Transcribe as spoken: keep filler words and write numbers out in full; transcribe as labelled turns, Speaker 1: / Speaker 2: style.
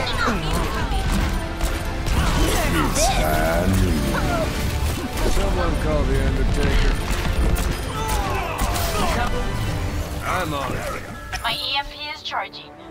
Speaker 1: Someone call the Undertaker. I'm on it.
Speaker 2: My E M P is charging.